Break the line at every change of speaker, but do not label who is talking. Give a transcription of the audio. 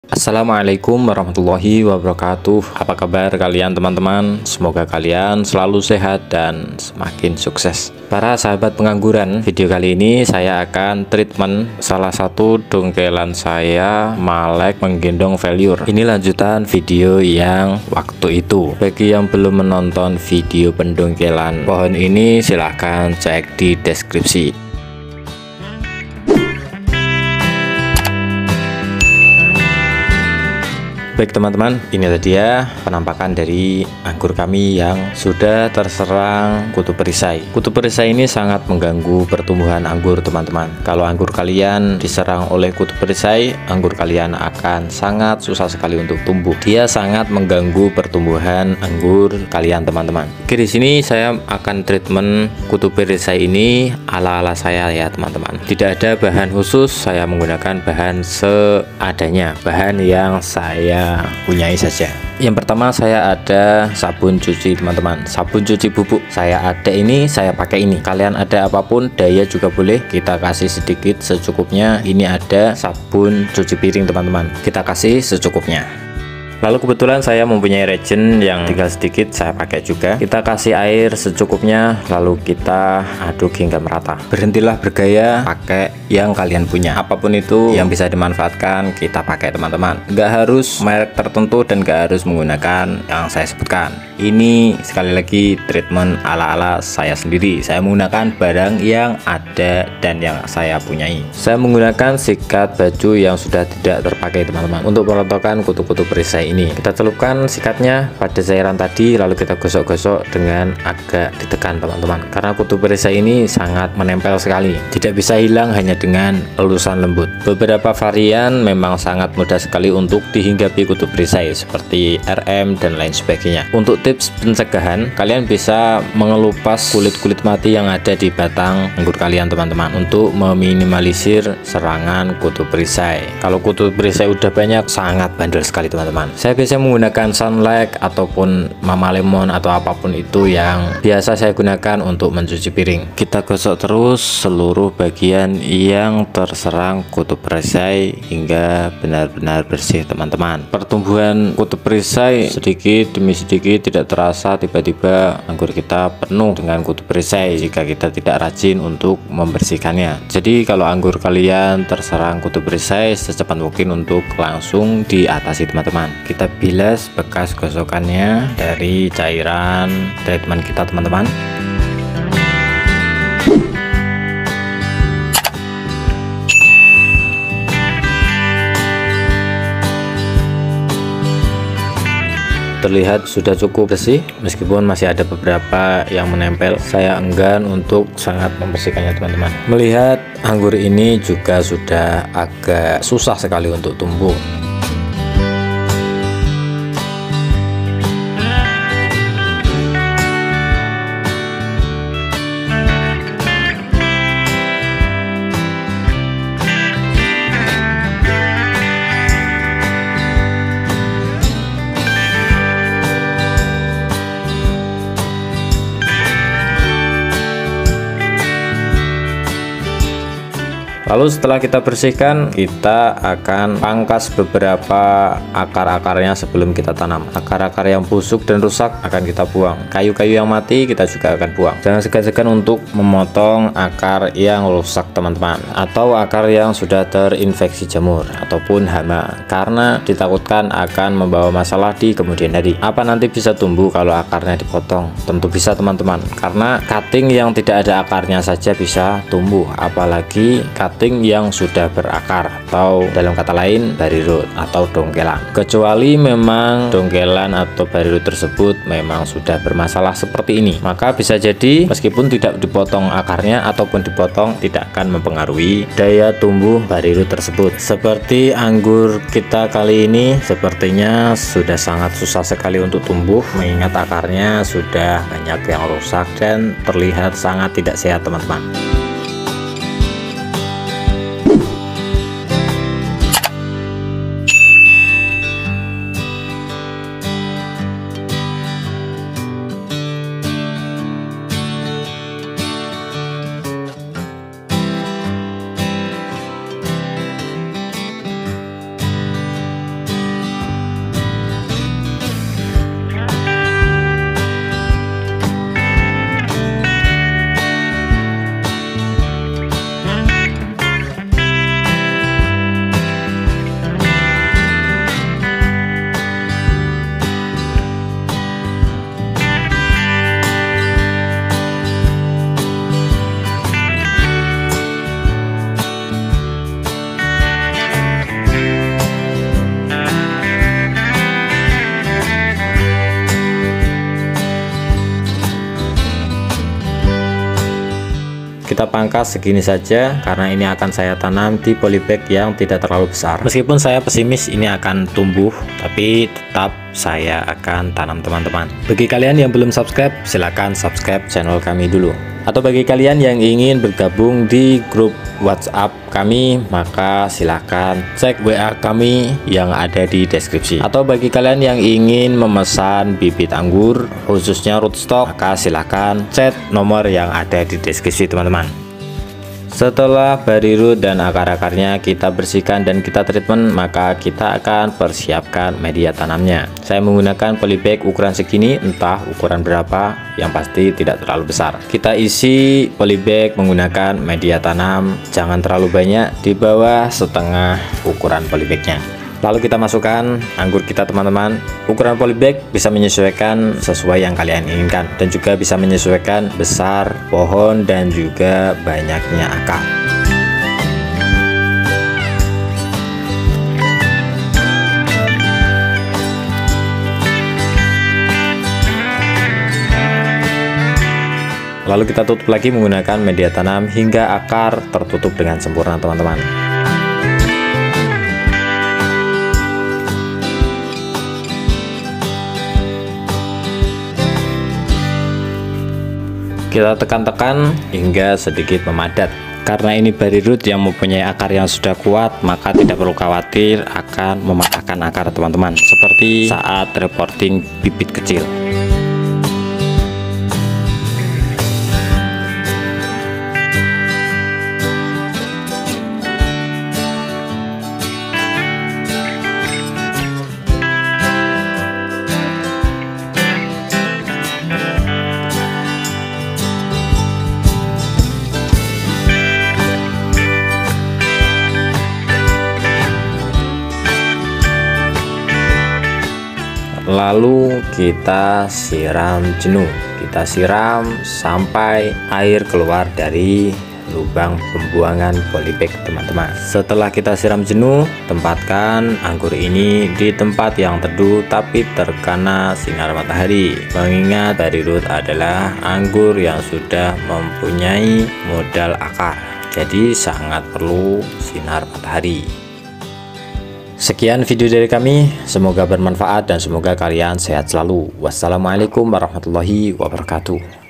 Assalamualaikum warahmatullahi wabarakatuh. Apa kabar kalian teman-teman? Semoga kalian selalu sehat dan semakin sukses. Para sahabat pengangguran, video kali ini saya akan treatment salah satu dongkelan saya, Malek menggendong failure. Ini lanjutan video yang waktu itu. Bagi yang belum menonton video pendongkelan pohon ini, silahkan cek di deskripsi. Baik teman-teman, ini tadi ya penampakan dari anggur kami yang sudah terserang kutu perisai. Kutu perisai ini sangat mengganggu pertumbuhan anggur teman-teman. Kalau anggur kalian diserang oleh kutu perisai, anggur kalian akan sangat susah sekali untuk tumbuh. Dia sangat mengganggu pertumbuhan anggur kalian teman-teman. Oke, di sini saya akan treatment kutu perisai ini ala-ala saya ya teman-teman. Tidak ada bahan khusus, saya menggunakan bahan seadanya, bahan yang saya punyai saja. Yang pertama saya ada sabun cuci teman-teman, sabun cuci bubuk saya ada ini, saya pakai ini. Kalian ada apapun daya juga boleh, kita kasih sedikit secukupnya. Ini ada sabun cuci piring teman-teman, kita kasih secukupnya. Lalu kebetulan saya mempunyai reagent yang tinggal sedikit, saya pakai juga. Kita kasih air secukupnya, lalu kita aduk hingga merata. Berhentilah bergaya, pakai yang kalian punya. Apapun itu yang bisa dimanfaatkan, kita pakai teman-teman. Nggak harus merek tertentu dan nggak harus menggunakan yang saya sebutkan. Ini sekali lagi treatment ala-ala saya sendiri. Saya menggunakan barang yang ada dan yang saya punyai. Saya menggunakan sikat baju yang sudah tidak terpakai teman-teman untuk merontokkan kutu-kutu perisai ini. Kita celupkan sikatnya pada cairan tadi, lalu kita gosok-gosok dengan agak ditekan teman-teman, karena kutu perisai ini sangat menempel sekali, tidak bisa hilang hanya dengan elusan lembut. Beberapa varian memang sangat mudah sekali untuk dihinggapi kutu perisai seperti RM dan lain sebagainya. Untuk tips pencegahan, kalian bisa mengelupas kulit-kulit mati yang ada di batang anggur kalian teman-teman untuk meminimalisir serangan kutu perisai. Kalau kutu perisai udah banyak, sangat bandel sekali teman-teman. Saya biasa menggunakan Sunlight ataupun Mama Lemon atau apapun itu yang biasa saya gunakan untuk mencuci piring. Kita gosok terus seluruh bagian yang terserang kutu perisai hingga benar-benar bersih teman-teman. Pertumbuhan kutu perisai sedikit demi sedikit, tidak terasa tiba-tiba anggur kita penuh dengan kutu perisai jika kita tidak rajin untuk membersihkannya. Jadi kalau anggur kalian terserang kutu perisai, secepat mungkin untuk langsung diatasi teman-teman. Kita bilas bekas gosokannya dari cairan treatment kita teman-teman. Terlihat sudah cukup bersih, meskipun masih ada beberapa yang menempel. Saya enggan untuk sangat membersihkannya teman-teman. Melihat anggur ini juga sudah agak susah sekali untuk tumbuh. Lalu setelah kita bersihkan, kita akan pangkas beberapa akar-akarnya sebelum kita tanam. Akar-akar yang busuk dan rusak akan kita buang. Kayu-kayu yang mati kita juga akan buang. Jangan segan-segan untuk memotong akar yang rusak teman-teman, atau akar yang sudah terinfeksi jamur ataupun hama, karena ditakutkan akan membawa masalah di kemudian hari. Apa nanti bisa tumbuh kalau akarnya dipotong? Tentu bisa teman-teman, karena cutting yang tidak ada akarnya saja bisa tumbuh, apalagi cutting yang sudah berakar, atau dalam kata lain bariroot atau dongkelan. Kecuali memang dongkelan atau bariroot tersebut memang sudah bermasalah seperti ini, maka bisa jadi meskipun tidak dipotong akarnya ataupun dipotong, tidak akan mempengaruhi daya tumbuh bariroot tersebut. Seperti anggur kita kali ini, sepertinya sudah sangat susah sekali untuk tumbuh, mengingat akarnya sudah banyak yang rusak dan terlihat sangat tidak sehat teman-teman. kita pangkas segini saja karena ini akan saya tanam di polybag yang tidak terlalu besar. Meskipun saya pesimis ini akan tumbuh, tapi tetap saya akan tanam teman-teman. Bagi kalian yang belum subscribe, silahkan subscribe channel kami dulu. Atau bagi kalian yang ingin bergabung di grup WhatsApp kami, maka silahkan cek WA kami yang ada di deskripsi. Atau bagi kalian yang ingin memesan bibit anggur khususnya rootstock, maka silahkan chat nomor yang ada di deskripsi teman-teman. Setelah bariroot dan akar-akarnya kita bersihkan dan kita treatment, maka kita akan persiapkan media tanamnya. Saya menggunakan polybag ukuran segini, entah ukuran berapa, yang pasti tidak terlalu besar. Kita isi polybag menggunakan media tanam, jangan terlalu banyak, di bawah setengah ukuran polybagnya. Lalu kita masukkan anggur kita teman-teman. Ukuran polybag bisa menyesuaikan sesuai yang kalian inginkan, dan juga bisa menyesuaikan besar pohon dan juga banyaknya akar. Lalu kita tutup lagi menggunakan media tanam hingga akar tertutup dengan sempurna teman-teman. Kita tekan-tekan hingga sedikit memadat. Karena ini bariroot yang mempunyai akar yang sudah kuat, maka tidak perlu khawatir akan mematahkan akar teman-teman, seperti saat reporting bibit kecil. Lalu kita siram jenuh. Kita siram sampai air keluar dari lubang pembuangan polybag teman-teman. Setelah kita siram jenuh, tempatkan anggur ini di tempat yang teduh tapi terkena sinar matahari. Mengingat bariroot adalah anggur yang sudah mempunyai modal akar, jadi sangat perlu sinar matahari. Sekian video dari kami, semoga bermanfaat dan semoga kalian sehat selalu. Wassalamualaikum warahmatullahi wabarakatuh.